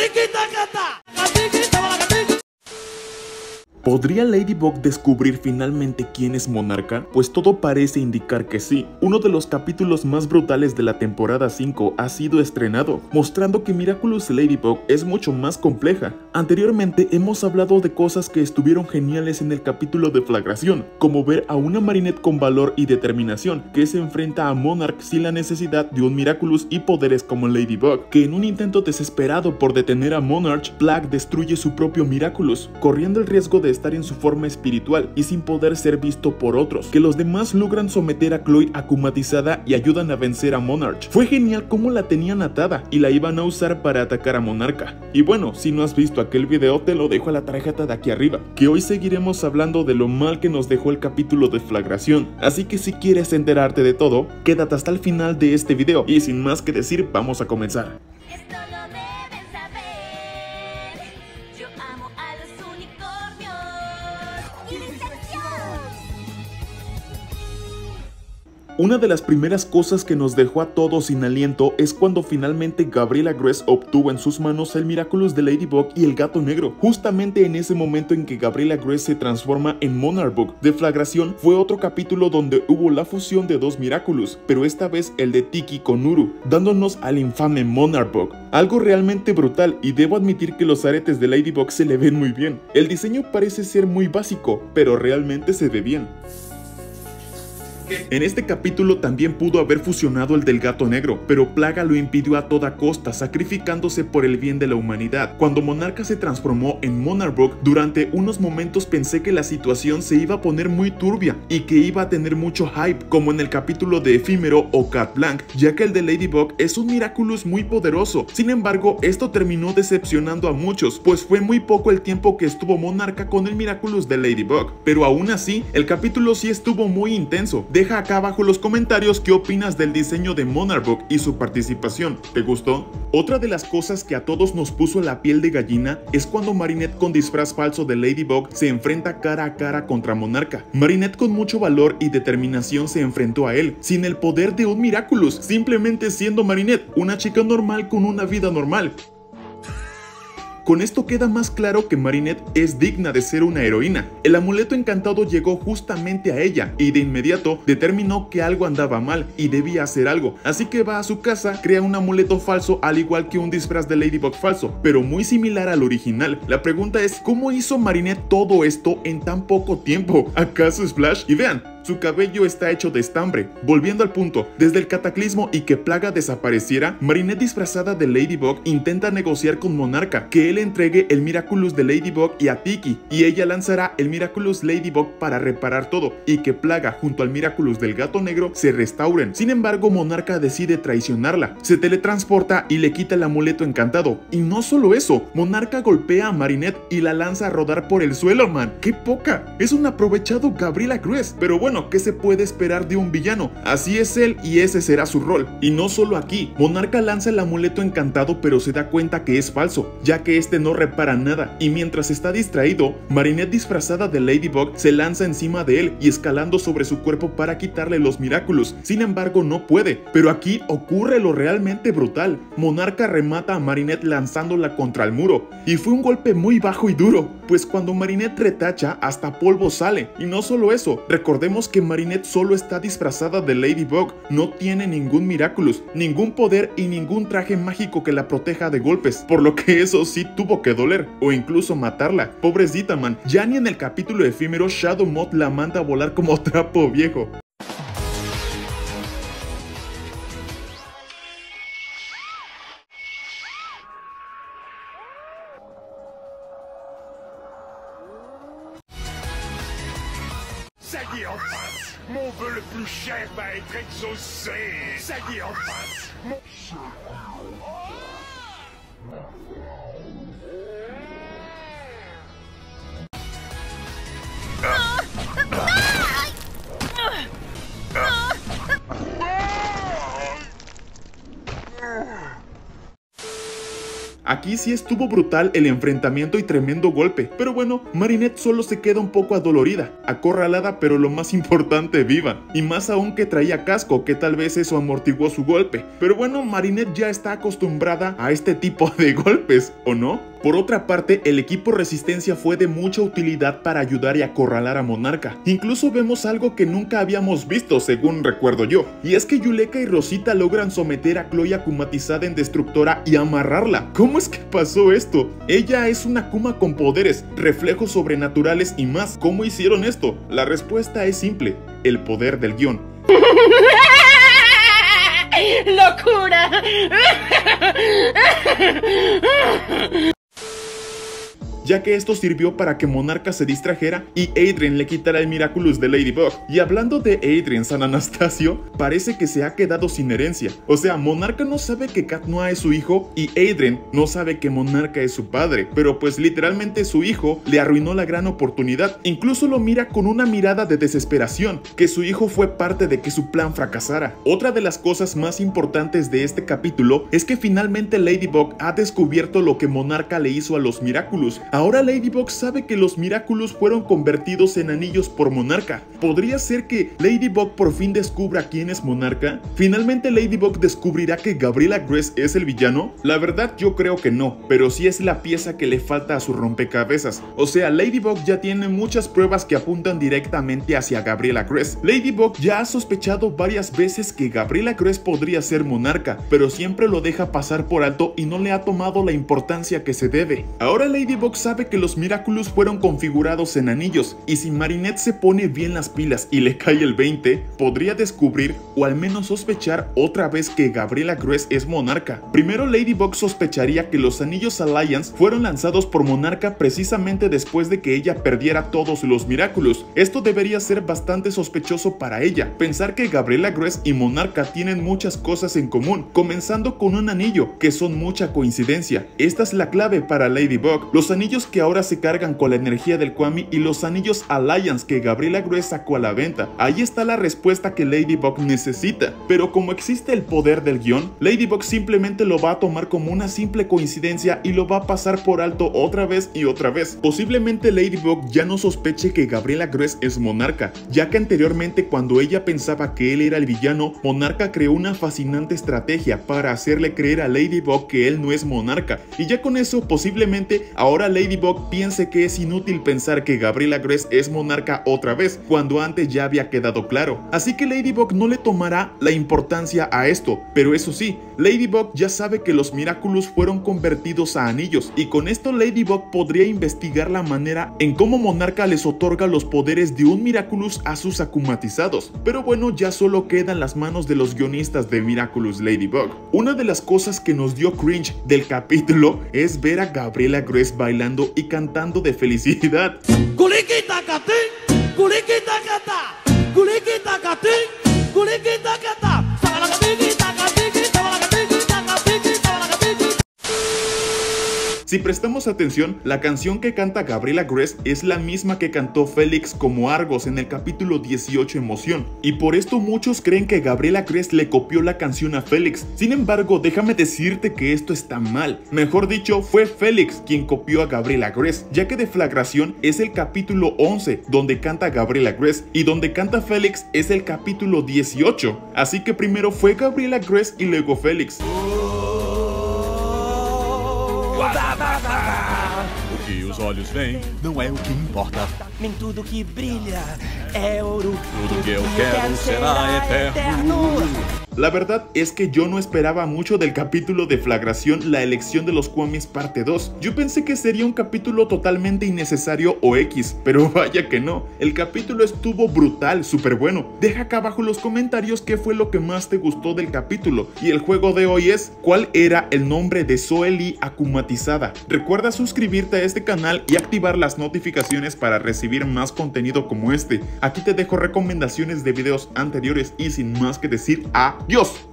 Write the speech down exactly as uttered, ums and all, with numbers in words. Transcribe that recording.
¿Podría Ladybug descubrir finalmente quién es Monarca? Pues todo parece indicar que sí. Uno de los capítulos más brutales de la temporada cinco ha sido estrenado, mostrando que Miraculous Ladybug es mucho más compleja. Anteriormente hemos hablado de cosas que estuvieron geniales en el capítulo de Flagración, como ver a una Marinette con valor y determinación, que se enfrenta a Monarch sin la necesidad de un Miraculous y poderes como Ladybug, que en un intento desesperado por detener a Monarch, Plagg destruye su propio Miraculous, corriendo el riesgo de estar en su forma espiritual y sin poder ser visto por otros, que los demás logran someter a Chloe akumatizada y ayudan a vencer a Monarch. Fue genial cómo la tenían atada y la iban a usar para atacar a Monarca. Y bueno, si no has visto aquel video te lo dejo a la tarjeta de aquí arriba, que hoy seguiremos hablando de lo mal que nos dejó el capítulo de Flagración, así que si quieres enterarte de todo, quédate hasta el final de este video y sin más que decir, vamos a comenzar. Una de las primeras cosas que nos dejó a todos sin aliento es cuando finalmente Gabriela Gress obtuvo en sus manos el Miraculous de Ladybug y el Gato Negro. Justamente en ese momento en que Gabriela Gress se transforma en Monarch Bug de Flagración, fue otro capítulo donde hubo la fusión de dos Miraculous, pero esta vez el de Tiki con Uru, dándonos al infame Monarch Bug. Algo realmente brutal, y debo admitir que los aretes de Ladybug se le ven muy bien. El diseño parece ser muy básico, pero realmente se ve bien. En este capítulo también pudo haber fusionado el del Gato Negro, pero Plaga lo impidió a toda costa, sacrificándose por el bien de la humanidad. Cuando Monarca se transformó en Monarch Bug, durante unos momentos pensé que la situación se iba a poner muy turbia y que iba a tener mucho hype, como en el capítulo de Efímero o Cat Blanc, ya que el de Ladybug es un Miraculous muy poderoso. Sin embargo, esto terminó decepcionando a muchos, pues fue muy poco el tiempo que estuvo Monarca con el Miraculous de Ladybug. Pero aún así, el capítulo sí estuvo muy intenso. Deja acá abajo los comentarios qué opinas del diseño de Monarch Bug y su participación. ¿Te gustó? Otra de las cosas que a todos nos puso la piel de gallina es cuando Marinette con disfraz falso de Ladybug se enfrenta cara a cara contra Monarca. Marinette con mucho valor y determinación se enfrentó a él, sin el poder de un Miraculous, simplemente siendo Marinette, una chica normal con una vida normal. Con esto queda más claro que Marinette es digna de ser una heroína. El amuleto encantado llegó justamente a ella y de inmediato determinó que algo andaba mal y debía hacer algo, así que va a su casa, crea un amuleto falso al igual que un disfraz de Ladybug falso, pero muy similar al original. La pregunta es, ¿cómo hizo Marinette todo esto en tan poco tiempo? ¿Acaso es Flash? Y vean, su cabello está hecho de estambre. Volviendo al punto, desde el cataclismo y que Plaga desapareciera, Marinette disfrazada de Ladybug intenta negociar con Monarca que él entregue el Miraculous de Ladybug y a Tiki, y ella lanzará el Miraculous Ladybug para reparar todo, y que Plaga junto al Miraculous del Gato Negro se restauren. Sin embargo, Monarca decide traicionarla, se teletransporta y le quita el amuleto encantado. Y no solo eso, Monarca golpea a Marinette y la lanza a rodar por el suelo, man. ¡Qué poca! Es un aprovechado Gabriela Gress, pero bueno, ¿qué se puede esperar de un villano? Así es él y ese será su rol. Y no solo aquí, Monarca lanza el amuleto encantado pero se da cuenta que es falso, ya que este no repara nada, y mientras está distraído, Marinette disfrazada de Ladybug se lanza encima de él y escalando sobre su cuerpo para quitarle los Miraculous. Sin embargo no puede, pero aquí ocurre lo realmente brutal. Monarca remata a Marinette lanzándola contra el muro, y fue un golpe muy bajo y duro, pues cuando Marinette retacha hasta polvo sale. Y no solo eso, recordemos que Marinette solo está disfrazada de Ladybug, no tiene ningún Miraculous, ningún poder y ningún traje mágico que la proteja de golpes, por lo que eso sí tuvo que doler, o incluso matarla. Pobrecita, man. Ya ni en el capítulo efímero Shadow Moth la manda a volar como trapo viejo. Ça y est, enfin, mon vœu le plus cher va être exaucé. Ça y est, enfin, mon... Aquí sí estuvo brutal el enfrentamiento y tremendo golpe, pero bueno, Marinette solo se queda un poco adolorida, acorralada, pero lo más importante, viva, y más aún que traía casco, que tal vez eso amortiguó su golpe. Pero bueno, Marinette ya está acostumbrada a este tipo de golpes, ¿o no? Por otra parte, el equipo Resistencia fue de mucha utilidad para ayudar y acorralar a Monarca. Incluso vemos algo que nunca habíamos visto, según recuerdo yo, y es que Yuleka y Rosita logran someter a Chloe akumatizada en Destructora y amarrarla. ¿Cómo es que pasó esto? Ella es una Akuma con poderes, reflejos sobrenaturales y más. ¿Cómo hicieron esto? La respuesta es simple: el poder del guión. ¡Locura! Ya que esto sirvió para que Monarca se distrajera y Adrien le quitara el Miraculous de Ladybug. Y hablando de Adrien, San Anastasio parece que se ha quedado sin herencia. O sea, Monarca no sabe que Cat Noir es su hijo y Adrien no sabe que Monarca es su padre, pero pues literalmente su hijo le arruinó la gran oportunidad. Incluso lo mira con una mirada de desesperación, que su hijo fue parte de que su plan fracasara. Otra de las cosas más importantes de este capítulo es que finalmente Ladybug ha descubierto lo que Monarca le hizo a los Miraculous. Ahora Ladybug sabe que los Miraculous fueron convertidos en anillos por Monarca. ¿Podría ser que Ladybug por fin descubra quién es Monarca? ¿Finalmente Ladybug descubrirá que Gabriela Gress es el villano? La verdad yo creo que no, pero sí es la pieza que le falta a su rompecabezas. O sea, Ladybug ya tiene muchas pruebas que apuntan directamente hacia Gabriela Gress. Ladybug ya ha sospechado varias veces que Gabriela Gress podría ser Monarca, pero siempre lo deja pasar por alto y no le ha tomado la importancia que se debe. Ahora Ladybug sabe que los Miraculous fueron configurados en anillos, y si Marinette se pone bien las pilas y le cae el veinte, podría descubrir o al menos sospechar otra vez que Gabriela Gress es Monarca. Primero Ladybug sospecharía que los anillos Alliance fueron lanzados por Monarca precisamente después de que ella perdiera todos los Miraculous. Esto debería ser bastante sospechoso para ella, pensar que Gabriela Gress y Monarca tienen muchas cosas en común, comenzando con un anillo, que son mucha coincidencia. Esta es la clave para Ladybug: los anillos que ahora se cargan con la energía del Kwami y los anillos Alliance que Gabriela Gress sacó a la venta. Ahí está la respuesta que Ladybug necesita, pero como existe el poder del guión, Ladybug simplemente lo va a tomar como una simple coincidencia y lo va a pasar por alto otra vez y otra vez. Posiblemente Ladybug ya no sospeche que Gabriela Gress es Monarca, ya que anteriormente, cuando ella pensaba que él era el villano, Monarca creó una fascinante estrategia para hacerle creer a Ladybug que él no es Monarca, y ya con eso posiblemente ahora Ladybug piense que es inútil pensar que Gabriela Gress es Monarca otra vez, cuando antes ya había quedado claro. Así que Ladybug no le tomará la importancia a esto, pero eso sí, Ladybug ya sabe que los Miraculous fueron convertidos a anillos, y con esto Ladybug podría investigar la manera en cómo Monarca les otorga los poderes de un Miraculous a sus akumatizados. Pero bueno, ya solo quedan las manos de los guionistas de Miraculous Ladybug. Una de las cosas que nos dio cringe del capítulo es ver a Gabriela Gress bailando y cantando de felicidad. Si prestamos atención, la canción que canta Gabriela Gress es la misma que cantó Félix como Argos en el capítulo dieciocho Emoción, y por esto muchos creen que Gabriela Gress le copió la canción a Félix. Sin embargo, déjame decirte que esto está mal. Mejor dicho, fue Félix quien copió a Gabriela Gress, ya que Deflagración es el capítulo once donde canta Gabriela Gress y donde canta Félix es el capítulo dieciocho. Así que primero fue Gabriela Gress y luego Félix. O que os olhos veem não é o que importa. Nem tudo que brilha é ouro. Tudo que eu quero será eterno. La verdad es que yo no esperaba mucho del capítulo Deflagración, la elección de los Kwamis parte dos. Yo pensé que sería un capítulo totalmente innecesario o X, pero vaya que no. El capítulo estuvo brutal, súper bueno. Deja acá abajo en los comentarios qué fue lo que más te gustó del capítulo. Y el juego de hoy es: ¿cuál era el nombre de Zoe Lee akumatizada? Recuerda suscribirte a este canal y activar las notificaciones para recibir más contenido como este. Aquí te dejo recomendaciones de videos anteriores y sin más que decir, ¡adiós!